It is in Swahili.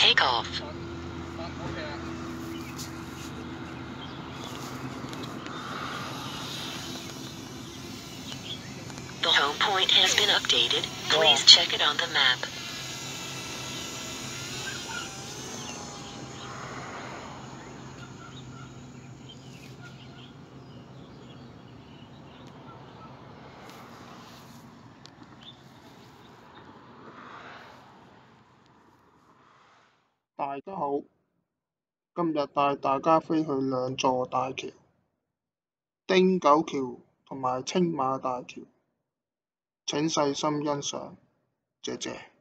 take off. The home point has been updated. Please check it on the map. 大家好，今日帶大家飛去兩座大橋，汀九橋同埋青馬大橋，請細心欣賞，謝謝。